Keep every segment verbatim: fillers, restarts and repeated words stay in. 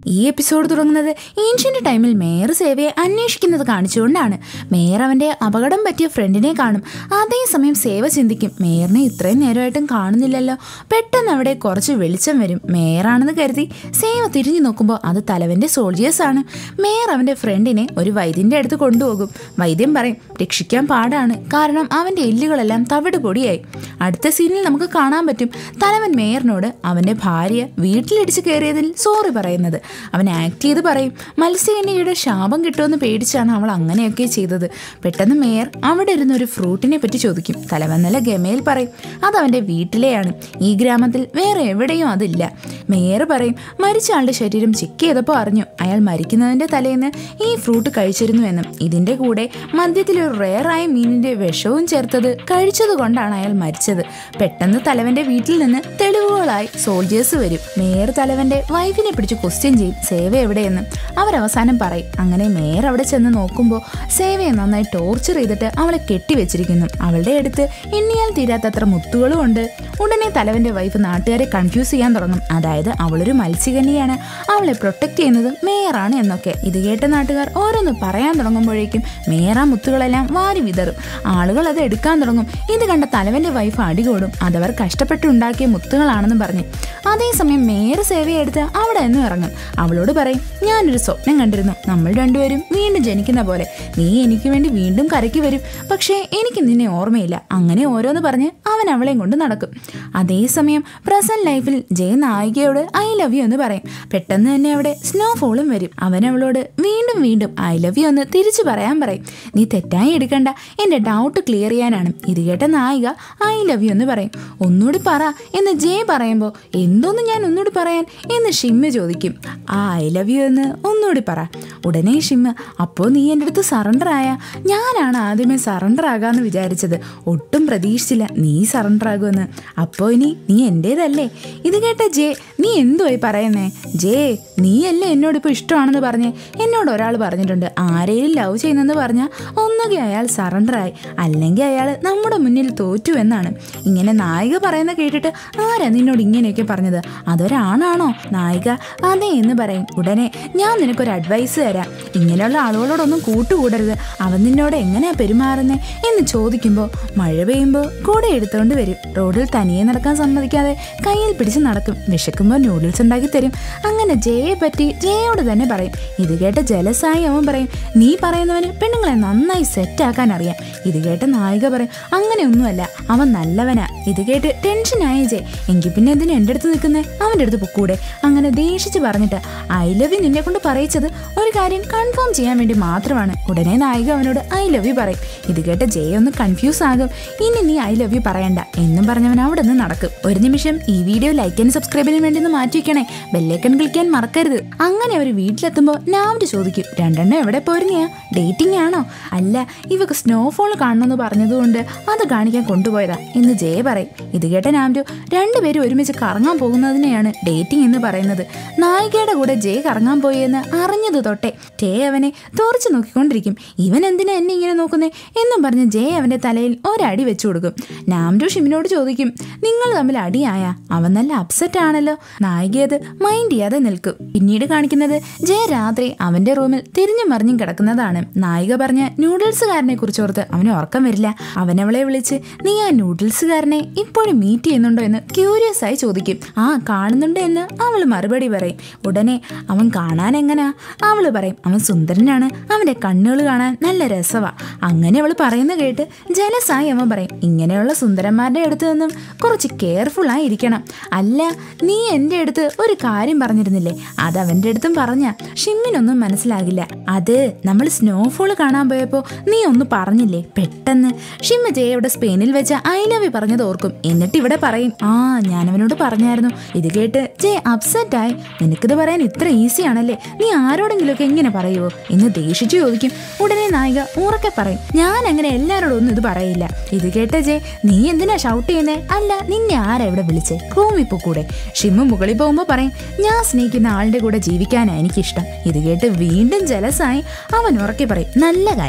ഈ എപ്പിസോഡ് തുടങ്ങുന്നത് ഏൻഷ്യന്റ് ടൈമിൽ മേയർ സേവയെ അന്വേഷിക്കുന്നത് കാണിച്ചുകൊണ്ടാണ്. മേയർ അവന്റെ അപകടം പറ്റിയ ഫ്രണ്ടിനെ കാണും. അതേസമയം സേവ ചിന്തിക്കും, മേയറിനെ ഇത്രയും നേരമായിട്ടും കാണുന്നില്ലല്ലോ. പെട്ടെന്ന് അവിടെ കുറച്ച് വെളിച്ചം വരും. മേയറാണെന്ന് കരുതി സേവ തിരിഞ്ഞു നോക്കുമ്പോൾ അത് തലവന്റെ സോൾജിയേഴ്സ് ആണ്. മേയർ അവന്റെ ഫ്രണ്ടിനെ ഒരു വൈദ്യന്റെ അടുത്ത് കൊണ്ടുപോകും. വൈദ്യം പറയും രക്ഷിക്കാൻ പാടാണ്, കാരണം അവന്റെ എല്ലുകളെല്ലാം തവിട് പൊടിയായി. അടുത്ത സീനിൽ നമുക്ക് കാണാൻ പറ്റും തലവൻ മേയറിനോട് അവന്റെ ഭാര്യ വീട്ടിലിടിച്ച് കയറിയതിൽ സോറി പറയുന്നത്. അവൻ ആക്ട് ചെയ്ത് പറയും മത്സ്യകന്യകയുടെ ശാപം കിട്ടുമെന്ന് പേടിച്ചാണ് അവൾ അങ്ങനെയൊക്കെ ചെയ്തത്. പെട്ടെന്ന് മേയർ അവിടെ ഇരുന്ന് ഒരു ഫ്രൂട്ടിനെ പറ്റി ചോദിക്കും. തലവൻ നല്ല ഗമയിൽ പറയും അത് അവൻ്റെ വീട്ടിലെയാണ്, ഈ ഗ്രാമത്തിൽ വേറെ എവിടെയും അതില്ല. മേയർ പറയും മരിച്ച ആളുടെ ശരീരം ചെക്ക് ചെയ്തപ്പോൾ അറിഞ്ഞു അയാൾ മരിക്കുന്നതിൻ്റെ തലേന്ന് ഈ ഫ്രൂട്ട് കഴിച്ചിരുന്നു എന്നും ഇതിൻ്റെ കൂടെ മദ്യത്തിലൊരു റെയറായ മീനിൻ്റെ വിഷവും ചേർത്തത് കഴിച്ചത് കൊണ്ടാണ് അയാൾ മരിച്ചത്. പെട്ടെന്ന് തലവൻ്റെ വീട്ടിൽ നിന്ന് തെളിവുകളായി സോൾജേഴ്സ് വരും. മേയർ തലവൻ്റെ വൈഫിനെ പിടിച്ച് ക്വസ്റ്റ്യൻ ചെയ്യും സേവ എവിടെയെന്ന്. അവരവസാനം പറയും. അങ്ങനെ മേയർ അവിടെ ചെന്ന് നോക്കുമ്പോൾ സേവയെ നന്നായി ടോർച്ചർ ചെയ്തിട്ട് അവളെ കെട്ടിവെച്ചിരിക്കുന്നു. അവളുടെ അടുത്ത് എണ്ണിയാൽ തീരാത്തത്ര മുത്തുകളും ഉണ്ട്. ഉടനെ തലവൻ്റെ വൈഫ് നാട്ടുകാരെ കൺഫ്യൂസ് ചെയ്യാൻ തുടങ്ങും. അതായത് അവളൊരു മത്സ്യകന്യയാണ്, അവളെ പ്രൊട്ടക്ട് ചെയ്യുന്നത് മേയറാണ് എന്നൊക്കെ. ഇത് കേട്ട നാട്ടുകാർ ഓരോന്ന് പറയാൻ തുടങ്ങുമ്പോഴേക്കും മേയർ ആ മുത്തുകളെല്ലാം വാരി വിതറും. ആളുകൾ അത് എടുക്കാൻ തുടങ്ങും. ഇത് കണ്ട തലവൻ്റെ വൈഫ് അടികൂടും. അതവർ കഷ്ടപ്പെട്ടുണ്ടാക്കിയ മുത്തുകളാണെന്ന് പറഞ്ഞ്. അതേസമയം മേയർ സേവയെ എടുത്ത് അവിടെ നിന്നും ഇറങ്ങും. അവളോട് പറയും ഞാനൊരു സ്വപ്നം കണ്ടിരുന്നു, നമ്മൾ രണ്ടുപേരും വീണ്ടും ജനിക്കുന്ന പോലെ. നീ എനിക്ക് വേണ്ടി വീണ്ടും കരയ്ക്ക് വരും, പക്ഷേ എനിക്ക് നിന്നെ ഓർമ്മയില്ല. അങ്ങനെ ഓരോന്ന് പറഞ്ഞ് അവൻ അവളെയും കൊണ്ട് നടക്കും. അതേസമയം പ്രസന്റ് ലൈഫിൽ ജയ നായികയോട് ഐ ലവ് യു എന്ന് പറയും. പെട്ടെന്ന് തന്നെ അവിടെ സ്നോഫോളും വരും. അവൻ അവളോട് വീണ്ടും വീണ്ടും ഐ ലവ് യു എന്ന് തിരിച്ചു പറയാൻ പറയും. നീ തെറ്റായി എടുക്കണ്ട, എൻ്റെ ഡൗട്ട് ക്ലിയർ ചെയ്യാനാണ്. ഇത് കേട്ട നായിക ഐ ലവ് യു എന്ന് പറയും. ഒന്നുകൂടി പറ എന്ന് ജയ പറയുമ്പോൾ എന്തോന്ന് ഞാൻ ഒന്നുകൂടി പറയാൻ എന്ന് ഷിമ്മ ചോദിക്കും. ആ ഐ ലവ് യു എന്ന് ഒന്നുകൂടി പറ. ഉടനെ ഷിമ്മ അപ്പോൾ നീ എൻ്റെ അടുത്ത് സറണ്ടർ ആയ? ഞാനാണ് ആദ്യമേ സറണ്ടർ ആകാമെന്ന് വിചാരിച്ചത്, ഒട്ടും പ്രതീക്ഷിച്ചില്ല നീ സറണ്ടർ ആകുമെന്ന്. അപ്പോൾ ഇനി നീ എൻ്റേതല്ലേ? ഇത് കേട്ട ജേ നീ എന്തുവായി പറയുന്നേ? ജേ നീയല്ലേ എന്നോടിപ്പോൾ ഇഷ്ടമാണെന്ന് പറഞ്ഞേ? എന്നോട് ഒരാൾ പറഞ്ഞിട്ടുണ്ട് ആരെയും ലവ് ചെയ്യുന്നെന്ന് പറഞ്ഞാൽ ഒന്നുകിൽ അയാൾ സറണ്ടറായി, അല്ലെങ്കിൽ അയാൾ നമ്മുടെ മുന്നിൽ തോറ്റു എന്നാണ്. ഇങ്ങനെ നായിക പറയുന്ന കേട്ടിട്ട് ആരാ നിന്നോട് ഇങ്ങനെയൊക്കെ പറഞ്ഞത്? അതൊരാണാണോ? നായിക അതെ എന്ന് പറയും. ഉടനെ ഞാൻ നിനക്കൊരു അഡ്വൈസ് തരാം, ഇങ്ങനെയുള്ള ആളുകളോടൊന്നും കൂട്ടുകൂടരുത്, അവൻ നിന്നോട് എങ്ങനെയാ പെരുമാറുന്നേ എന്ന് ചോദിക്കുമ്പോൾ മഴ പെയ്യുമ്പോൾ കൂടെ എടുത്തുകൊണ്ട് വരും. റോഡിൽ തനിയെ നടക്കാൻ സമ്മതിക്കാതെ കയ്യിൽ പിടിച്ച് നടക്കും. വിശക്കുമ്പോൾ നൂഡിൽസ് ഉണ്ടാക്കി തരും. അങ്ങനെ ജയയെ പറ്റി ജയയോട് തന്നെ പറയും. ഇത് കേട്ട് ജലസായി അവൻ പറയും നീ പറയുന്നവന് പെണ്ണുങ്ങളെ നന്നായി സെറ്റാക്കാൻ അറിയാം. ഇത് കേട്ട് നായിക പറയും അങ്ങനെയൊന്നുമല്ല, അവൻ നല്ലവനാ. ഇത് കേട്ട് ടെൻഷനായ ജയ് എങ്കിൽ പിന്നെ എന്തിനാ എൻ്റെ അടുത്ത് നിൽക്കുന്നേ, അവൻ്റെ അടുത്ത് പൊക്കൂടെ? അങ്ങനെ ദേഷിച്ച് പറഞ്ഞിട്ട് ഐ ലവ് യു നിന്നെ കൊണ്ട് പറയിച്ചത് ഒരു കാര്യം കൺഫേം ചെയ്യാൻ വേണ്ടി മാത്രമാണ്. ഉടനെ നായിക അവനോട് ഐ ലവ് യു പറയും. ഇത് കേട്ട് ജയ ഒന്ന് കൺഫ്യൂസ് ആകും. ഇനി നീ ഐ ലവ് യു പറയണ്ട എന്നും പറഞ്ഞവൻ അവിടെ നിന്ന് നടക്കും. ഒരു നിമിഷം ഈ വീഡിയോ ലൈക്ക് ആൻഡ് സബ്സ്ക്രൈബിന് വേണ്ടി ഒന്ന് മാറ്റി വെക്കണേ, ബെല്ലൈക്കൺ ക്ലിക്കാൻ മറക്കരുത്. അങ്ങനെ അവർ വീട്ടിലെത്തുമ്പോൾ നാവിൻ്റെ ചോദിക്കും രണ്ടെണ്ണം എവിടെ പോരുന്നയാ, ഡേറ്റിംഗ് ആണോ? അല്ല, ഇവക്ക് സ്നോഫോൾ കാണണമെന്ന് പറഞ്ഞതുകൊണ്ട് അത് കാണിക്കാൻ കൊണ്ടുപോയതാ എന്ന് ജയ പറയും. ഇത് കേട്ട നാംഡു രണ്ടുപേരും ഒരുമിച്ച് കറങ്ങാൻ പോകുന്നതിനെയാണ് ഡേറ്റിംഗ് എന്ന് പറയുന്നത്. നായികയുടെ കൂടെ ജയ കറങ്ങാൻ പോയി എന്ന് അറിഞ്ഞത് തൊട്ടേ ജയ അവനെ തുറച്ചു നോക്കിക്കൊണ്ടിരിക്കും. ഇവൻ എന്തിനാ എന്നെ ഇങ്ങനെ നോക്കുന്നേ എന്നും പറഞ്ഞ് ജയ അവൻ്റെ തലയിൽ ഒരടി വെച്ചു കൊടുക്കും. നാംഡു ഷിമിനോട് ചോദിക്കും നിങ്ങൾ തമ്മിൽ അടിയായ? അവൻ നല്ല അപ്സെറ്റ് ആണല്ലോ. നായിക അത് മൈൻഡ് ചെയ്യാതെ നിൽക്കും. പിന്നീട് കാണിക്കുന്നത് ജയ രാത്രി അവൻ്റെ റൂമിൽ തിരിഞ്ഞു മറിഞ്ഞും കിടക്കുന്നതാണ്. നായിക പറഞ്ഞ നൂഡിൽസുകാരനെ കുറിച്ചോർത്ത് അവന് ഉറക്കം വരില്ല. അവനവളെ വിളിച്ച് നീ ആ നൂഡിൽസുകാരനെ ഇപ്പോഴും മീറ്റ് ചെയ്യുന്നുണ്ടോ എന്ന് ക്യൂരിയസ് ആയി ചോദിക്കും. ആ കാണുന്നുണ്ട് എന്ന് അവൾ മറുപടി പറയും. ഉടനെ അവൻ കാണാൻ എങ്ങനാ? അവൾ പറയും അവൻ സുന്ദരനാണ്, അവൻ്റെ കണ്ണുകൾ കാണാൻ നല്ല രസവാ. അങ്ങനെ അവൾ പറയുന്ന കേട്ട് ജലസായി അവൻ പറയും ഇങ്ങനെയുള്ള സുന്ദരന്മാരുടെ അടുത്ത് നിന്നും കുറച്ച് കെയർഫുൾ ആയി ഇരിക്കണം. അല്ല, നീ എൻ്റെ അടുത്ത് ഒരു കാര്യം പറഞ്ഞിരുന്നില്ലേ, അത് അവൻ്റെ അടുത്തും പറഞ്ഞ ഷിമ്മിനൊന്നും മനസ്സിലാകില്ല. അത് നമ്മൾ സ്നോഫോൾ കാണാൻ പോയപ്പോൾ നീ ഒന്ന് പറഞ്ഞില്ലേ? പെട്ടെന്ന് ഷിമ്മ ജയയുടെ സ്പെയിനിൽ വെച്ച ഐ ലവ് യു പറഞ്ഞത് ഓർക്കും. എന്നിട്ട് ഇവിടെ പറയും ആ ഞാൻ അവനോട് പറഞ്ഞായിരുന്നു. ഇത് കേട്ട് ജയ അപ്സെറ്റ് ആയി. നിനക്കിത് പറയാൻ ഇത്ര ഈസി ആണല്ലേ, നീ ആരോടെങ്കിലുമൊക്കെ എങ്ങനെ പറയുമോ എന്ന് ദേഷിച്ചു ചോദിക്കും. ഉടനെ നായിക ഉറക്കെ പറയും ഞാൻ അങ്ങനെ എല്ലാവരോടും ഒന്നും ഇത് പറയില്ല. ഇത് കേട്ട ജയ് നീ എന്തിനാ ഷൗട്ട് ചെയ്യുന്നേ? അല്ല, നിന്നെ ആരാ ഇവിടെ വിളിച്ചേ? റൂമിൽ പോക്കൂടെ? ഷിമ്മ മുകളിൽ പോകുമ്പോൾ പറയും ഞാൻ സ്നേഹിക്കുന്ന ആളുടെ കൂടെ ജീവിക്കാനാണ് എനിക്കിഷ്ടം. ഇത് കേട്ട് വീണ്ടും ജലസായി അവൻ ഉറക്കെ പറയും നല്ല കാര്യം, ഞാൻ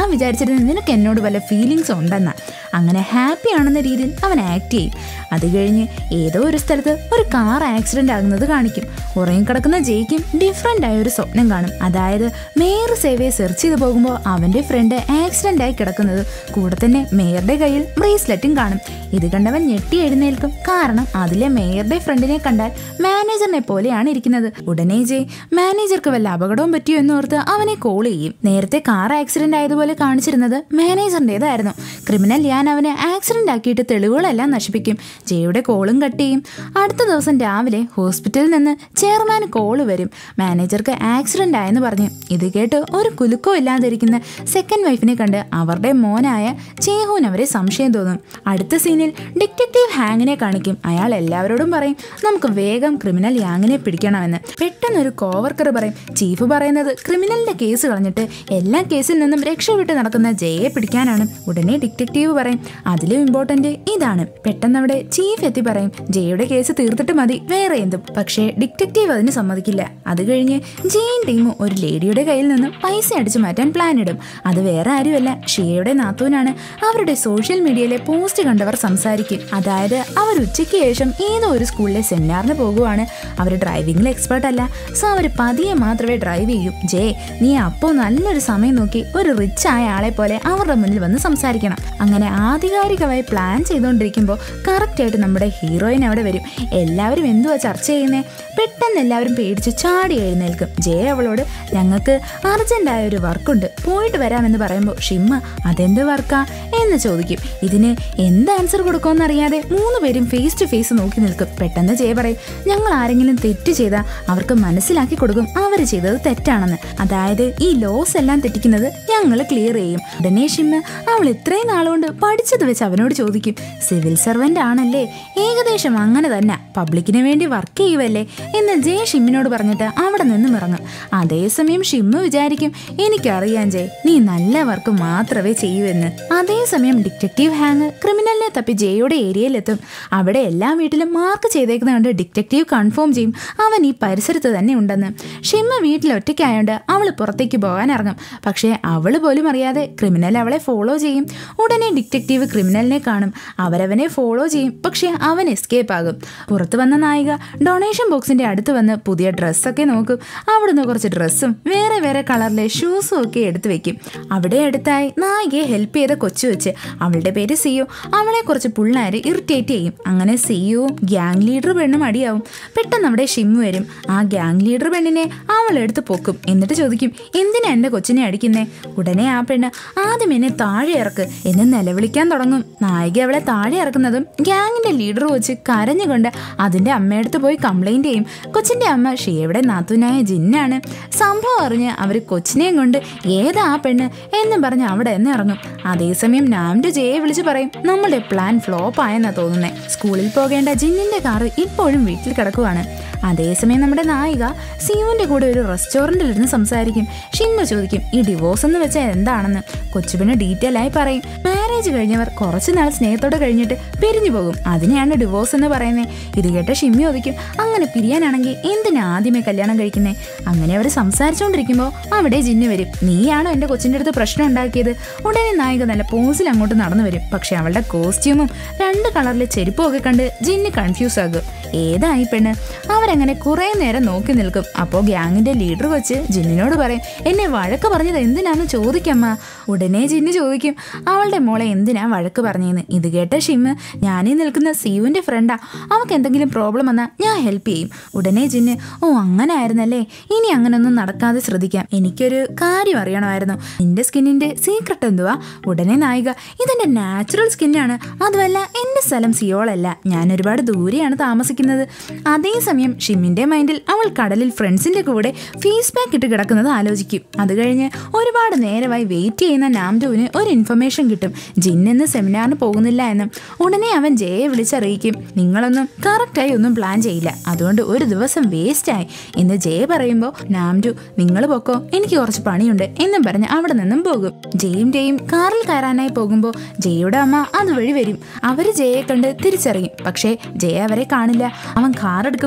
ഞാൻ വിചാരിച്ചിരുന്നത് നിനക്ക് എന്നോട് വല്ല ഫീലിങ്സ് ഉണ്ടെന്നാ. അങ്ങനെ ഹാപ്പി ആണെന്ന രീതിയിൽ അവൻ ആക്ട് ചെയ്യും. അത് കഴിഞ്ഞ് ഏതോ ഒരു സ്ഥലത്ത് ഒരു കാർ ആക്സിഡന്റ് ആകുന്നത് കാണിക്കും. ഉറങ്ങിക്കിടക്കുന്ന ജയ്ക്കും ഡിഫറെൻ്റ് ആയ ഒരു സ്വപ്നം കാണും. അതായത് മേയർ സേവയെ സെർച്ച് ചെയ്ത് പോകുമ്പോൾ അവൻ്റെ ഫ്രണ്ട് ആക്സിഡന്റ് ആയി കിടക്കുന്നത്, കൂടെ തന്നെ മേയറുടെ കയ്യിൽ ബ്രേസ്ലെറ്റും കാണും. ഇത് കണ്ടവൻ ഞെട്ടി എഴുന്നേൽക്കും. കാരണം അതിലെ മേയറുടെ ഫ്രണ്ടിനെ കണ്ടാൽ മാനേജറിനെ പോലെയാണ് ഇരിക്കുന്നത്. ഉടനെ ജയ് മാനേജർക്ക് വല്ല അപകടവും പറ്റിയോ എന്നോർത്ത് അവനെ കോൾ ചെയ്യും. നേരത്തെ കാർ ആക്സിഡന്റ് ആയതുപോലെ കാണിച്ചിരുന്നത് മാനേജറിൻ്റെതായിരുന്നു. ക്രിമിനൽ ഞാൻ അവനെ ആക്സിഡന്റ് ആക്കിയിട്ട് തെളിവുകളെല്ലാം നശിപ്പിക്കും. ജയുടെ കോളും കട്ട് ചെയ്യും. അടുത്ത ദിവസം രാവിലെ ഹോസ്പിറ്റലിൽ നിന്ന് ചെയർമാൻ കോള് വരും. മാനേജർക്ക് ആക്സിഡന്റ് ആയെന്ന് പറഞ്ഞു. ഇത് കേട്ട് ഒരു കുലുക്കോ ഇല്ലാതിരിക്കുന്ന സെക്കൻഡ് വൈഫിനെ കണ്ട് അവരുടെ മോനായ ചേഹൂൻ അവരെ സംശയം തോന്നും. അടുത്ത സീനിൽ ഡിറ്റക്റ്റീവ് ഹാങ്ങിനെ കാണിക്കും. അയാൾ എല്ലാവരോടും പറയും നമുക്ക് വേഗം ക്രിമിനൽ യാങ്ങിനെ പിടിക്കണമെന്ന്. പെട്ടെന്നൊരു കോവർക്കർ പറയും ചീഫ് പറയുന്നത് ക്രിമിനലിന്റെ കേസ് കളഞ്ഞിട്ട് എല്ലാ കേസിൽ നിന്നും രക്ഷപ്പെട്ട് നടക്കുന്ന ജയയെ പിടിക്കാനാണ്. ഉടനെ ഡിറ്റക്റ്റീവ് പറയും അതിലും ഇമ്പോർട്ടന്റ് ഇതാണ്. പെട്ടെന്ന് അവിടെ ചീഫ് എത്തി പറയും ജയയുടെ കേസ് തീർത്തിട്ട് മതി വേറെ എന്തും. പക്ഷേ ഡിറ്റക്റ്റീവ് അതിന് സമ്മതിക്കില്ല. അത് കഴിഞ്ഞ് ജെയിൻ ടീം ഒരു ലേഡിയുടെ കയ്യിൽ നിന്നും പൈസ അടിച്ചു മാറ്റാൻ പ്ലാൻ ഇടും. അത് വേറെ ആരുമല്ല, ഷിയയുടെ നാത്തൂനാണ്. അവരുടെ സോഷ്യൽ മീഡിയയിലെ പോസ്റ്റ് കണ്ടവർ സംസാരിക്കും. അതായത് അവർ ഉച്ചയ്ക്ക് ശേഷം ഏതോ ഒരു സ്കൂളിലെ സെമിനാറിന് പോകുവാണ്. അവർ ഡ്രൈവിംഗിൽ എക്സ്പേർട്ട് അല്ല, സോ അവർ പതിയെ മാത്രമേ ഡ്രൈവ് ചെയ്യൂ. ജേ നീ അപ്പോൾ നല്ലൊരു സമയം നോക്കി ഒരു റിച്ച് ആയ ആളെ പോലെ അവരുടെ മുന്നിൽ വന്ന് സംസാരിക്കണം. അങ്ങനെ ആധികാരികമായി പ്ലാൻ ചെയ്തുകൊണ്ടിരിക്കുമ്പോൾ കറക്റ്റായിട്ട് നമ്മുടെ ഹീറോയിൻ അവിടെ വരും. എല്ലാവരും എന്തുവാ ചർച്ച ചെയ്യുന്നേ? പെട്ടെന്ന് എല്ലാവരും പേടിച്ച് ചാടി എഴുന്നേൽക്കും. ജയ അവളോട് ഞങ്ങൾക്ക് അർജന്റായ ഒരു വർക്കുണ്ട്, പോയിട്ട് വരാമെന്ന് പറയുമ്പോൾ ഷിമ്മ അതെന്ത് വർക്കാ എന്ന് ചോദിക്കും. ഇതിന് എന്ത് ആൻസർ കൊടുക്കുമെന്നറിയാതെ മൂന്ന് പേരും ഫേസ് ടു ഫേസ് നോക്കി നിൽക്കും. പെട്ടെന്ന് ജയ പറയും ഞങ്ങൾ ആരെങ്കിലും തെറ്റ് ചെയ്താൽ അവർക്ക് മനസ്സിലാക്കി കൊടുക്കും അവർ ചെയ്തത് തെറ്റാണെന്ന്. അതായത് ഈ ലോസ് എല്ലാം തെറ്റിക്കുന്നത് ഞങ്ങൾ ക്ലിയർ ചെയ്യും. ഉടനെ ഷിമ്മ അവൾ ഇത്രയും നാളുകൊണ്ട് പഠിച്ചത് വെച്ച് അവനോട് ചോദിക്കും സിവിൽ സർവന്റ് ആണല്ലേ? ഏകദേശം അങ്ങനെ തന്നെ, പബ്ലിക്കിന് വേണ്ടി വർക്ക് ചെയ്യുവല്ലേ എന്ന് ജയ ഷിമ്മിനോട് പറഞ്ഞിട്ട് അവിടെ നിന്നും ഇറങ്ങും. അതേസമയം ഷിമ്മ് വിചാരിക്കും എനിക്കറിയാം ജയ് നീ നല്ല വർക്ക് മാത്രമേ ചെയ്യൂ എന്ന്. അതേസമയം ഡിറ്റക്റ്റീവ് ഹാങ് ക്രിമിനലിനെ തപ്പി ജയയുടെ ഏരിയയിലെത്തും. അവിടെ എല്ലാ വീട്ടിലും മാർക്ക് ചെയ്തേക്കുന്ന കണ്ട് ഡിറ്റക്റ്റീവ് കൺഫേം ചെയ്യും അവൻ ഈ പരിസരത്ത് തന്നെ ഉണ്ടെന്ന്. ഷിമ്മ വീട്ടിൽ ഒറ്റയ്ക്കായോണ്ട് അവൾ പുറത്തേക്ക് പോകാൻ ഇറങ്ങും. പക്ഷേ അവൾ പോലും അറിയാതെ ക്രിമിനൽ അവളെ ഫോളോ ചെയ്യും. ഉടനെ ഡിറ്റക്റ്റീവ് ക്രിമിനലിനെ കാണും. അവരവനെ ഫോളോ ചെയ്യും. പക്ഷേ അവൻ എസ്കേപ്പ് ആകും. പുറത്തു വന്ന നായിക ഡൊണേഷൻ ബോക്സിന്റെ അടുത്ത് വന്ന് പുതിയ ഡ്രസ്സൊക്കെ നോക്കും. അവിടുന്ന് കുറച്ച് ഡ്രസ്സും വേറെ വേറെ കളറിലെ ഷൂസും ഒക്കെ എടുത്തു വെക്കും. അവിടെ അടുത്തായി നായികയെ ഹെൽപ്പ് ചെയ്ത കൊച്ചു വെച്ച് അവളുടെ പേര് സിയു. അവളെ കുറച്ച് പിള്ളേർ ഇറിറ്റേറ്റ് ചെയ്യും. അങ്ങനെ സിയുവും ഗ്യാങ് ലീഡർ പെണ്ണും അടിയാവും. പെട്ടെന്ന് അവിടെ ഷിമ്മു വരും. ആ ഗ്യാങ് ലീഡർ പെണ്ണിനെ അവൾ എടുത്ത് പൊക്കും. എന്നിട്ട് ചോദിക്കും എന്തിനാ എൻ്റെ കൊച്ചിനെ അടിക്കുന്നേ? ഉടനെ ആ പെണ്ണ് ആദ്യം എന്നെ താഴെ ഇറക്ക് എന്ന് നിലവിളിക്കാൻ തുടങ്ങും. നായിക അവളെ താഴെ ഇറക്കുന്നതും ഗ്യാങ്ങിന്റെ ലീഡർ വെച്ച് കരഞ്ഞുകൊണ്ട് അതിന്റെ അമ്മയടുത്ത് പോയി കംപ്ലൈന്റ് ചെയ്യും. കൊച്ചിന്റെ അമ്മ ഷിയയുടെ നാത്തൂനായ ജിന്നാണ്. സംഭവം അറിഞ്ഞ് അവർ കൊച്ചിനെയും കൊണ്ട് ഏതാ ആ പെണ്ണ് എന്നും പറഞ്ഞ് അവിടെ നിന്ന് ഇറങ്ങും. അതേസമയം നാംഡു ജയെ വിളിച്ച് പറയും നമ്മുടെ പ്ലാൻ ഫ്ലോപ്പ് ആയെന്നാ തോന്നുന്നേ. സ്കൂളിൽ പോകേണ്ട ജിന്നിന്റെ കാറ് ഇപ്പോഴും വീട്ടിൽ കിടക്കുവാണ്. അതേസമയം നമ്മുടെ നായിക സിയുവിന്റെ കൂടെ ഒരു റെസ്റ്റോറൻറ്റിൽ ഇരുന്ന് സംസാരിക്കും. ഷിമ്മ ചോദിക്കും ഈ ഡിവോഴ്സ് എന്ന് വെച്ചാൽ എന്താണെന്ന്. കൊച്ചുപിന്നെ ഡീറ്റെയിൽ ആയി പറയും. മാരേജ് കഴിഞ്ഞവർ കുറച്ചു നാൾ സ്നേഹത്തോടെ കഴിഞ്ഞിട്ട് പിരിഞ്ഞു പോകും, അതിനെയാണ് ഡിവോഴ്സ് എന്ന് പറയുന്നത്. ഇത് കേട്ട ഷിമ്മി ചോദിക്കും അങ്ങനെ പിരിയാനാണെങ്കിൽ എന്തിനാ ആദ്യമേ കല്യാണം കഴിക്കുന്നേ? അങ്ങനെ അവർ സംസാരിച്ചുകൊണ്ടിരിക്കുമ്പോൾ അവിടെ ജിന്നു വരും. നീയാണോ എൻ്റെ കൊച്ചിൻ്റെ അടുത്ത് പ്രശ്നം ഉണ്ടാക്കിയത്? ഉടനെ നായിക നല്ല പോസിൽ അങ്ങോട്ട് നടന്നു വരും. പക്ഷെ അവളുടെ കോസ്റ്റ്യൂമും രണ്ട് കളറിലെ ചെരുപ്പും ഒക്കെ കണ്ട് ജിന്ന് കൺഫ്യൂസ് ആകും. ഏതായി പെണ്ണ്? അവരങ്ങനെ കുറെ നേരം നോക്കി നിൽക്കും. അപ്പോൾ ഗ്യാങ്ങിന്റെ ലീഡർ വെച്ച് ജിന്നിനോട് പറയും എന്നെ വഴക്ക് പറഞ്ഞത് എന്തിനാന്ന് ചോദിക്കമ്മ. ഉടനെ ജിന്ന് ചോദിക്കും അവളുടെ മോളെ എന്തിനാ വഴക്ക് പറഞ്ഞെന്ന്. ഇത് കേട്ട ഷിമ്മ് ഞാനീ നിൽക്കുന്ന സിയുവിന്റെ ഫ്രണ്ടാ, അവൾക്ക് എന്തെങ്കിലും പ്രോബ്ലം വന്നാൽ ഞാൻ ഹെൽപ്പ് ചെയ്യും. ഉടനെ ജിന്ന് ഓ അങ്ങനെ ആയിരുന്നല്ലേ, ഇനി അങ്ങനൊന്നും നടക്കാതെ ശ്രദ്ധിക്കാം. എനിക്കൊരു കാര്യം അറിയണമായിരുന്നു, നിന്റെ സ്കിന്നിന്റെ സീക്രട്ട് എന്തുവാ? ഉടനെ നായിക ഇതെന്റെ നാച്ചുറൽ സ്കിന്നാണ്, അതുമല്ല എന്റെ സ്ഥലം സിയോളല്ല, ഞാൻ ഒരുപാട് ദൂരെയാണ് താമസിക്കുന്നത്. അതേസമയം ഷിമ്മിന്റെ മൈൻഡിൽ അവൾ കടലിൽ ഫ്രണ്ട്സിന്റെ കൂടെ ഫേസ് പാക്ക് ഇട്ട് കിടക്കുന്നത് ആലോചിക്കും. അത് കഴിഞ്ഞ് ഒരുപാട് നേരമായി വെയിറ്റ് ചെയ്യുന്ന നാംഡുവിന് ഒരു ഇൻഫർമേഷൻ കിട്ടും, ജിന്ന് സെമിനാറിന് പോകുന്നില്ല എന്നും. ഉടനെ അവൻ ജയയെ വിളിച്ചറിയിക്കും നിങ്ങളൊന്നും കറക്റ്റായി ഒന്നും പ്ലാൻ ചെയ്യില്ല, അതുകൊണ്ട് ഒരു ദിവസം വേസ്റ്റായി എന്ന് ജയ പറയുമ്പോൾ നാംഡു നിങ്ങൾ പൊക്കോ എനിക്ക് കുറച്ച് പണിയുണ്ട് എന്നും പറഞ്ഞ് അവിടെ നിന്നും പോകും. ജയും ജയും കാറിൽ കയറാനായി പോകുമ്പോൾ ജയയുടെ അമ്മ അതുവഴി വരും. അവര് ജയയെ കണ്ട് തിരിച്ചറിയും. പക്ഷേ ജയ അവരെ കാണില്ല. അവൻ കാർ എടുക്കുമ്പോൾ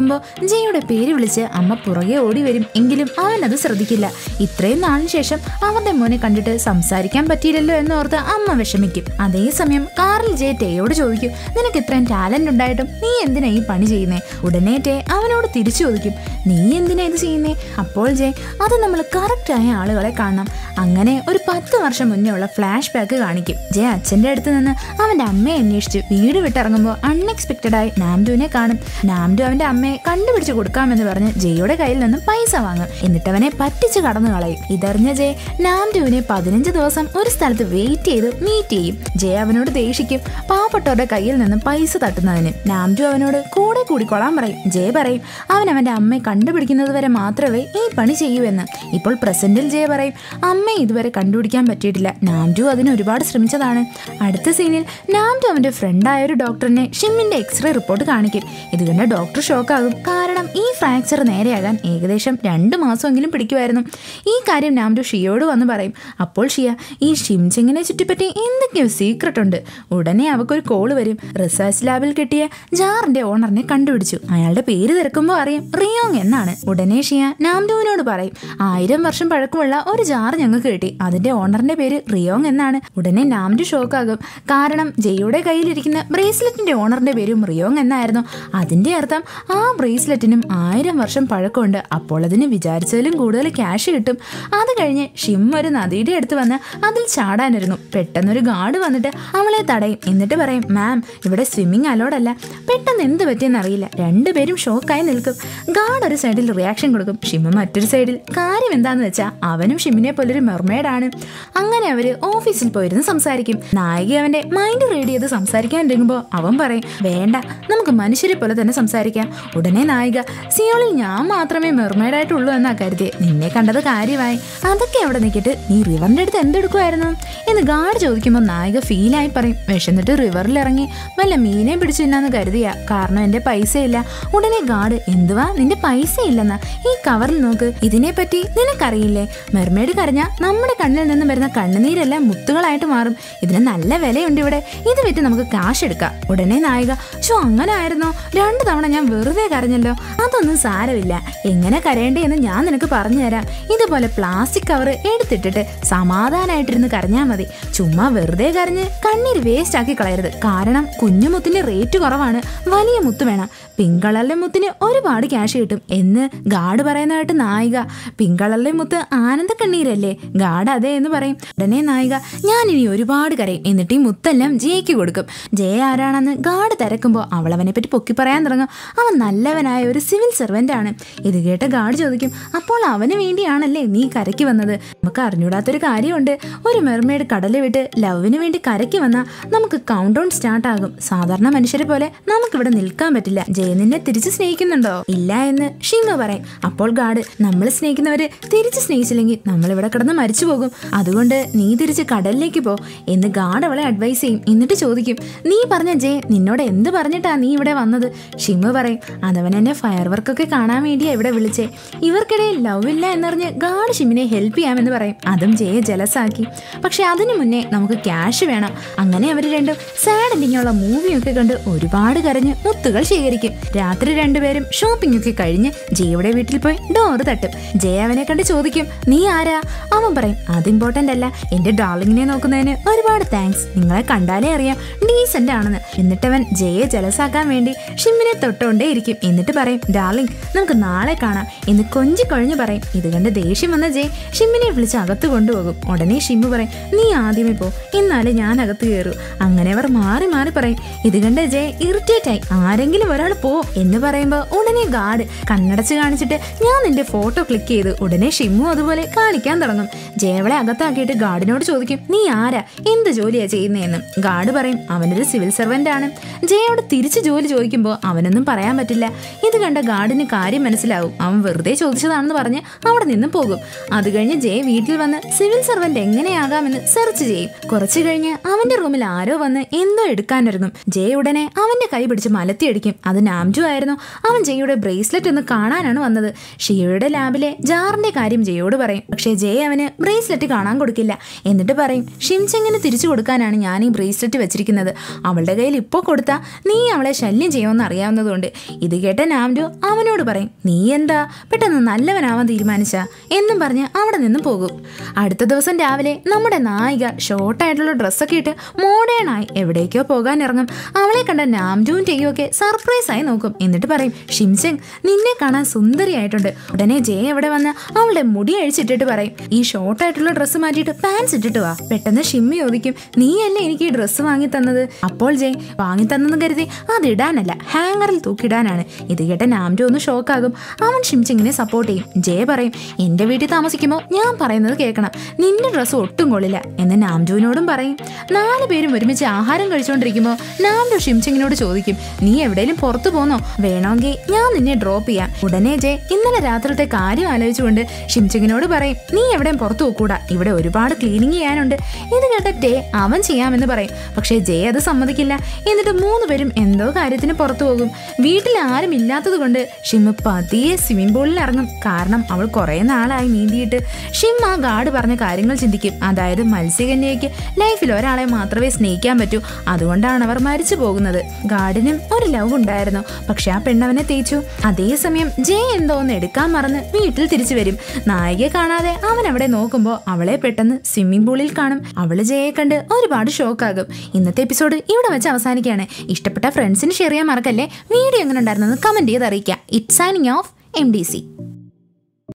ജയുടെ പേര് വിളിച്ച് അമ്മ പുറകെ ഓടി വരും. എങ്കിലും അവൻ അത് ശ്രദ്ധിക്കില്ല. ഇത്രയും നാളിന് ശേഷം അവന്റെ മോനെ കണ്ടിട്ട് സംസാരിക്കാൻ പറ്റിയില്ലല്ലോ എന്നോർത്ത് അമ്മ വിഷമിക്കും. അതേസമയം കാറിൽ ജെ ടേയോട് ചോദിക്കും, നിനക്ക് ഇത്രയും ടാലന്റ് ഉണ്ടായിട്ടും നീ എന്തിനാ ഈ പണി ചെയ്യുന്നേ? ഉടനെ ടേ അവനോട് തിരിച്ചു ചോദിക്കും, നീ എന്തിനാ ഇത് ചെയ്യുന്നേ? അപ്പോൾ ജെ, അത് നമ്മൾ കറക്റ്റായ ആളുകളെ കാണണം. അങ്ങനെ ഒരു പത്ത് വർഷം മുന്നേ ഉള്ള ഫ്ലാഷ് ബാക്ക് കാണിക്കും. ജെ അച്ഛൻ്റെ അടുത്ത് നിന്ന് അവൻ്റെ അമ്മയെ അന്വേഷിച്ച് വീട് വിട്ടിറങ്ങുമ്പോൾ അൺഎക്സ്പെക്റ്റഡ് ആയി നാംഡുവിനെ കാണും. നാംഡു അവൻ്റെ അമ്മയെ കണ്ടുപിടിച്ച് കൊടുക്കാമെന്ന് പറഞ്ഞ് ജെയുടെ കയ്യിൽ നിന്നും പൈസ വാങ്ങും. എന്നിട്ട് അവനെ പറ്റിച്ച് കടന്നു കളയും. ഇതറിഞ്ഞ ജെ നാംഡുവിനെ പതിനഞ്ച് ദിവസം ഒരു സ്ഥലത്ത് വെയിറ്റ് ചെയ്ത് മീറ്റ് ചെയ്യും. ജെ അവനോട് ദേഷിക്കും പാവപ്പെട്ടവരുടെ കയ്യിൽ നിന്നും പൈസ തട്ടുന്നതിന്. നാംഡു അവനോട് കൂടെ കൂടിക്കൊള്ളാൻ പറയും. ജെ പറയും അവൻ അവൻ്റെ അമ്മയെ കണ്ടുപിടിക്കുന്നത് വരെ മാത്രമേ ഈ പണി ചെയ്യൂ എന്ന്. ഇപ്പോൾ പ്രസന്റിൽ ജെ പറയും അമ്മയെ ഇതുവരെ കണ്ടുപിടിക്കാൻ പറ്റിയിട്ടില്ല. നാംഡു അതിന് ഒരുപാട് ശ്രമിച്ചതാണ്. അടുത്ത സീനിൽ നാംഡു അവൻ്റെ ഫ്രണ്ടായ ഒരു ഡോക്ടറിനെ ഷിമ്മിന്റെ എക്സ്റേ റിപ്പോർട്ട് കാണിക്കും. ഇത് കണ്ട് ഡോക്ടർ ഷോക്കാകും. കാരണം ഈ ഫ്രാക്ചർ നേരെയാകാൻ ഏകദേശം രണ്ട് മാസമെങ്കിലും പിടിക്കുമായിരുന്നു. ഈ കാര്യം നാംഡു ഷിയോട് വന്ന് പറയും. അപ്പോൾ ഷിയ ഈ ഷിംചെങ്ങിനെ ചുറ്റിപ്പറ്റി എന്തൊക്കെയോ സീക്രട്ട് ഉണ്ട്. ഉടനെ അവക്കൊരു കോള് വരും. റിസർച്ച് ലാബിൽ കിട്ടിയ ജാറിന്റെ ഓണറിനെ കണ്ടുപിടിച്ചു. അയാളുടെ പേര് തിരക്കുമ്പോൾ അറിയാം റിയോങ് എന്നാണ്. ഉടനെ ഷിയ നാംഡുവിനോട് പറയും ആയിരം വർഷം പഴക്കമുള്ള ഒരു ജാർ ഞങ്ങൾക്ക് കിട്ടി. അതിന്റെ ഓണറിന്റെ പേര് റിയോങ് എന്നാണ്. ഉടനെ നാംഡു ഷോക്കാകും. കാരണം ജെയുടെ കയ്യിലിരിക്കുന്ന ബ്രേസ്ലെറ്റിന്റെ ഓണറിന്റെ പേരും റിയോങ് എന്നായിരുന്നു. അതിന്റെ അർത്ഥം ആ ബ്രേസ്ലെറ്റിനും ആയിരം വർഷം പഴക്കമുണ്ട്. അപ്പോൾ അതിന് വിചാരിച്ചതിലും കൂടുതൽ ക്യാഷ് കിട്ടും. അത് കഴിഞ്ഞ് ഷിം ഒരു നദിയുടെ അടുത്ത് വന്ന് അതിൽ ചാടാനൊരുങ്ങും. പെട്ടെന്നൊരു ഗാർഡ് വന്നിട്ട് അവളെ തടയും. എന്നിട്ട് പറയും മാം ഇവിടെ സ്വിമ്മിങ് അലോഡല്ല. പെട്ടെന്ന് എന്ത് പറ്റിയെന്നറിയില്ല. രണ്ടുപേരും ഷോക്കായി നിൽക്കും. ഗാർഡ് ഒരു സൈഡിൽ റിയാക്ഷൻ കൊടുക്കും, ഷിമ്മ മറ്റൊരു സൈഡിൽ. കാര്യം എന്താന്ന് വെച്ചാൽ അവനും ഷിമ്മിനെ പോലൊരു മെർമെയ്ഡാണ്. അങ്ങനെ അവര് ഓഫീസിൽ പോയിരുന്ന് സംസാരിക്കും. നായിക അവന്റെ മൈൻഡ് റീഡ് ചെയ്ത് സംസാരിക്കാൻ ഇറങ്ങുമ്പോൾ അവൻ പറയും വേണ്ട നമുക്ക് മനുഷ്യരെ പോലെ തന്നെ സംസാരിക്കാം. ഉടനെ നായിക സിയോളിൽ ഞാൻ മാത്രമേ മെർമെയ്ഡായിട്ടുള്ളൂ എന്നാ കരുതിയെ. നിന്നെ കണ്ടത് കാര്യമായി. അതൊക്കെ അവിടെ നിൽക്കിട്ട് നീ റിവറിന്റെ അടുത്ത് എന്തെടുക്കുമായിരുന്നു എന്ന് ഗാർഡ് ചോദിക്കുമ്പോൾ നായിക ഫീലായി പറയും വിശന്നിട്ട് റിവറിൽ ഇറങ്ങി വല്ല മീനെ പിടിച്ചു തിന്നാന്ന് കരുതിയാ. കാരണം എന്റെ പൈസയില്ല. ഉടനെ ഗാർഡ് എന്തുവാ നിന്റെ പൈസ ഇല്ലെന്നാ? ഈ കവറിൽ നോക്ക്, ഇതിനെപ്പറ്റി നിനക്കറിയില്ലേ? മെർമെയ്ഡ് കരഞ്ഞാൽ നമ്മുടെ കണ്ണിൽ നിന്നും വരുന്ന കണ്ണുനീരെല്ലാം മുത്തുകളായിട്ട് മാറും. ഇതിന് നല്ല വിലയുണ്ട് ഇവിടെ. ഇത് വിറ്റ് നമുക്ക് കാശ് എടുക്കാം. ഉടനെ നായിക ഷോ അങ്ങനെ ആയിരുന്നോ? രണ്ടു തവണ ഞാൻ വെറുതെ കരഞ്ഞല്ലോ. അതൊന്നും സാരമില്ല. എങ്ങനെ കരയേണ്ടേ എന്ന് ഞാൻ നിനക്ക് പറഞ്ഞു തരാം. ഇതുപോലെ പ്ലാസ്റ്റിക് കവർ എടുത്തിട്ടിട്ട് സമാധാനമായിട്ടിരുന്ന് കരഞ്ഞാൽ മതി. ചുമ്മാ വെറുതെ കരഞ്ഞ് കണ്ണീര് വേസ്റ്റ് ആക്കി കളയരുത്. കാരണം കുഞ്ഞു മുത്തിന് റേറ്റ് കുറവാണ്, വലിയ മുത്ത് വേണം. പിങ്ക് കളറിലെ മുത്തിന് ഒരുപാട് ക്യാഷ് കിട്ടും എന്ന് ഗാർഡ് പറയുന്നതായിട്ട് നായിക പിങ്ക് കളറിലെ മുത്ത് ആനന്ദ കണ്ണീരല്ലേ? ഗാർഡ് അതെ എന്ന് പറയും. ഉടനെ നായിക ഞാൻ ഇനി ഒരുപാട് കരയും. എന്നിട്ട് ഈ മുത്തെല്ലാം ജയക്ക് കൊടുക്കും. ജയ ആരാണെന്ന് ഗാർഡ് തിരക്കുമ്പോൾ അവൾ അവനെ പറ്റി പൊക്കി പറയാൻ തുടങ്ങും. അവൻ നല്ലവനായ ഒരു സിവിൽ സെർവൻ്റ് ആണ്. ഇത് കേട്ട ഗാർഡ് ചോദിക്കും അപ്പോൾ അവന് വേണ്ടിയാണല്ലേ നീ കരയ്ക്ക് വന്നത്? നമുക്ക് അറിഞ്ഞൂടാത്തൊരു കാര്യമുണ്ട്. ഒരു മെർമെയ്ഡ് കടല് വിട്ട് ലവിന് വേണ്ടി കരയ്ക്ക് വന്നാൽ നമുക്ക് കൗണ്ട് ഡൗൺ സ്റ്റാർട്ട് ആകും. സാധാരണ മനുഷ്യരെ പോലെ നമുക്കിവിടെ നിൽക്കാൻ പറ്റില്ല. ജയ നിന്നെ തിരിച്ച് സ്നേഹിക്കുന്നുണ്ടോ? ഇല്ല എന്ന് ഷിമ പറയും. അപ്പോൾ ഗാർഡ് നമ്മൾ സ്നേഹിക്കുന്നവര് തിരിച്ച് സ്നേഹിച്ചില്ലെങ്കിൽ നമ്മളിവിടെ കിടന്ന് മരിച്ചു പോകും. അതുകൊണ്ട് നീ തിരിച്ച് കടലിലേക്ക് പോ എന്ന് ഗാർഡ് അവളെ അഡ്വൈസ് ചെയ്യും. എന്നിട്ട് ചോദിക്കും നീ പറഞ്ഞ ജയ നിന്നോട് എന്ത് പറഞ്ഞിട്ടാ നീ ഇവിടെ വന്നത്? ഷിമ പറയും അതവൻ എന്നെ ഫയർ വർക്കൊക്കെ കാണാൻ വേണ്ടിയാ ഇവിടെ വിളിച്ചേ. ഇവർക്കിടയിൽ ലവ് ഇല്ല എന്നറിഞ്ഞ് ഗാർഡ് ഷിമിനെ ഹെൽപ്പ് ചെയ്യാമെന്ന് പറയും. അതും ജയെ ജലസാക്കി. പക്ഷെ അതിനു മുന്നേ നമുക്ക് ക്യാഷ് വേണം. അങ്ങനെ അവർ രണ്ടും സാഡ് എൻഡിങ്ങുള്ള മൂവിയൊക്കെ കണ്ട് ഒരുപാട് കരഞ്ഞ് മുത്തുകൾ ശേഖരിക്കും. രാത്രി രണ്ടുപേരും ഷോപ്പിംഗ് ഒക്കെ കഴിഞ്ഞ് ജയയുടെ വീട്ടിൽ പോയി ഡോറ് തട്ടും. ജയ അവനെ കണ്ട് ചോദിക്കും നീ ആരാ? അവൻ പറയും അത് ഇമ്പോർട്ടൻ്റ് അല്ല, എന്റെ ഡാർലിങ്ങിനെ നോക്കുന്നതിന് ഒരുപാട് താങ്ക്സ്. നിങ്ങളെ കണ്ടാലേ അറിയാം ഡീസന്റ് ആണെന്ന്. എന്നിട്ടവൻ ജയയെ ജലസാക്കാൻ വേണ്ടി ഷിമ്മിനെ തൊട്ടോണ്ടേ ഇരിക്കും. എന്നിട്ട് പറയും ഡാർലിംഗ് നമുക്ക് നാളെ കാണാം എന്ന് കൊഞ്ചി കൊഴിഞ്ഞു പറയും. ഇത് കണ്ട് ദേഷ്യം വന്ന ജയ് ഷിമ്മിനെ വിളിച്ച് അകത്ത് കൊണ്ടുപോകും. ഉടനെ ഷിമ്മു പറയും നീ ആദ്യമേ പോ, എന്നാലേ ഞാൻ അകത്ത് കയറൂ. അങ്ങനെ അവർ മാറി മാറി പറയും. ഇത് കണ്ട് ജയ് ഇറിറ്റേറ്റ് ആയി ആരെങ്കിലും ഒരാൾ പോ എന്ന് പറയുമ്പോൾ ഉടനെ ഗാർഡ് കണ്ണടച്ച് കാണിച്ചിട്ട് ഞാൻ നിന്റെ ഫോട്ടോ ക്ലിക്ക് ചെയ്തു. ഉടനെ ഷിമ്മു അതുപോലെ കാണിക്കാൻ തുടങ്ങും. ജയവളെ അകത്താക്കിയിട്ട് ഗാർഡിനോട് ചോദിക്കും നീ ആരാ, എന്ത് ജോലിയാ ചെയ്യുന്നതെന്ന്. ഗാർഡ് പറയും അവനൊരു സിവിൽ സെർവൻ്റ് ആണ്. ജയയോട് തിരിച്ച് ജോലി ചോദിക്കുമ്പോൾ അവനൊന്നും പറയാൻ പറ്റില്ല. ഇത് കണ്ട ഗാർഡിന് കാര്യം മനസ്സിലാവും. അവൻ വെറുതെ ചോദിച്ചതാണെന്ന് പറഞ്ഞ് അവിടെ നിന്നും പോകും. അത് കഴിഞ്ഞ് ജയ് വീട്ടിൽ വന്ന് സിവിൽ സെർവൻ്റ് എങ്ങനെയാകാമെന്ന് സെർച്ച് ചെയ്യും. കുറച്ചു കഴിഞ്ഞ് അവന്റെ റൂമിൽ ആരോ വന്ന് എന്തോ എടുക്കാനിരുന്നു. ജയ് ഉടനെ അവന്റെ കൈ പിടിച്ച് മലത്തിയടിക്കും. അത് നാംജു ആയിരുന്നു. അവൻ ജയയുടെ ബ്രേസ്ലെറ്റ് ഒന്ന് കാണാനാണ് വന്നത്. ഷിയയുടെ ലാബിലെ ജാറിന്റെ കാര്യം ജയോട് പറയും. പക്ഷേ ജയ് അവന് ബ്രേസ്ലെറ്റ് കാണാൻ കൊടുക്കില്ല. എന്നിട്ട് പറയും ഷിംചെങ്ങിന് തിരിച്ചു കൊടുക്കാനാണ് ഞാൻ ഈ ബ്രേസ്ലെറ്റ് വെച്ചിരിക്കുന്നത്. അവളുടെ കയ്യിൽ ഇപ്പോൾ കൊടുത്താൽ നീ അവളെ ശല്യം ചെയ്യുമെന്ന് അറിയാവുന്നതുകൊണ്ട്. ഇത് കേട്ട നാംഡു അവനോട് പറയും, നീ എന്താ പെട്ടെന്ന് നല്ലവനാവാൻ തീരുമാനിച്ച എന്നും പറഞ്ഞ് അവിടെ നിന്ന് പോകും. അടുത്ത ദിവസം രാവിലെ നമ്മുടെ നായിക ഷോർട്ടായിട്ടുള്ള ഡ്രസ്സൊക്കെ ഇട്ട് മോഡേൺ ആയി എവിടേക്കോ പോകാൻ ഇറങ്ങും. അവളെ കണ്ട നാംഡുവും ടെയും ഒക്കെ സർപ്രൈസ് ആയി നോക്കും. എന്നിട്ട് പറയും, ഷിംചെങ് നിന്നെ കാണാൻ സുന്ദരിയായിട്ടുണ്ട്. ഉടനെ ജയ എവിടെ വന്ന് അവളുടെ മുടി അഴിച്ചിട്ടിട്ട് പറയും, ഈ ഷോർട്ടായിട്ടുള്ള ഡ്രസ്സ് മാറ്റിയിട്ട് പാൻസ് ഇട്ടിട്ട് വാ. പെട്ടെന്ന് ഷിമ്മി ചോദിക്കും, നീയല്ലേ എനിക്ക് ഈ ഡ്രസ്സ് വാങ്ങി തന്നത്? അപ്പോൾ ജയ്, വാങ്ങി തന്നെന്ന് കരുതി അതിടാനല്ല, ഹാങ്ങറിൽ തൂക്കിടാനാണ്. ഇത് കേട്ട നാംഡു ഒന്ന് ഷോക്കാകും. അവൻ ഷിംചെങ്ങിനെ സപ്പോർട്ട് ചെയ്യും. ജയ പറയും, എന്റെ വീട്ടിൽ താമസിക്കുമ്പോൾ ഞാൻ പറയുന്നത് കേൾക്കണം, നിന്റെ ഡ്രസ്സ് ഒട്ടും കൊള്ളില്ല എന്ന് നാംഡുവിനോടും പറയും. നാല് പേരും ഒരുമിച്ച് ആഹാരം കഴിച്ചുകൊണ്ടിരിക്കുമ്പോൾ നാംഡു ഷിംചെങ്ങിനോട് ചോദിക്കും, നീ എവിടെയെങ്കിലും പുറത്തു പോന്നോ? വേണമെങ്കിൽ ഞാൻ നിന്നെ ഡ്രോപ്പ് ചെയ്യാം. ഉടനെ ജയ് ഇന്നലെ രാത്രിത്തെ കാര്യം ആലോചിച്ചുകൊണ്ട് ഷിംചെങ്ങിനോട് പറയും, നീ എവിടെയും പുറത്തു പോകൂടാ, ഇവിടെ ഒരുപാട് ക്ലീനിങ് ചെയ്യാനുണ്ട്. ഇത് കേട്ട ടേ അവൻ ചെയ്യാമെന്ന് പറയും. പക്ഷേ ജയ് അത് സമ്മതിക്കില്ല. എന്നിട്ട് മൂന്ന് പേരും എന്തോ കാര്യത്തിന് പുറത്തു പോകും. വീട്ടിൽ ആരും ഇല്ലാത്തത് കൊണ്ട് ഷിം പതിയെ സ്വിമ്മിംഗ് പൂളിൽ ഇറങ്ങും. കാരണം അവൾ കുറെ നാളായി നീന്തിയിട്ട്. ഷിം ആ ഗാർഡ് പറഞ്ഞ കാര്യങ്ങൾ ചിന്തിക്കും. അതായത് മത്സ്യകന്യയ്ക്ക് ലൈഫിൽ ഒരാളെ മാത്രമേ സ്നേഹിക്കാൻ പറ്റൂ, അതുകൊണ്ടാണ് അവർ മരിച്ചു പോകുന്നത്. ഗാർഡിനും ഒരു ലവ് ഉണ്ടായിരുന്നു, പക്ഷെ ആ പെണ്ണവനെ തേച്ചു. അതേസമയം ജയ് എന്തോ ഒന്ന് എടുക്കാൻ മറന്ന് വീട്ടിൽ തിരിച്ചു വരും. നായികയെ കാണാതെ അവൻ അവിടെ നോക്കുമ്പോൾ അവളെ പെട്ടെന്ന് സ്വിമ്മിംഗ് പൂളിൽ കാണും. അവള് ജയയെ കണ്ട് ഒരുപാട് ഷോക്കാകും. ഇന്നത്തെ എപ്പിസോഡ് ഇവിടെ വെച്ച് അവസാനിക്കുകയാണ്. ഇഷ്ടപ്പെട്ട ഫ്രണ്ട്സിന് ഷെയർ ചെയ്യാൻ മറക്കല്ലേ. വീഡിയോ എങ്ങനെ ഉണ്ടായിരുന്നെന്ന് കമന്റ് ചെയ്ത് അറിയിക്കുക. It's signing off M D C.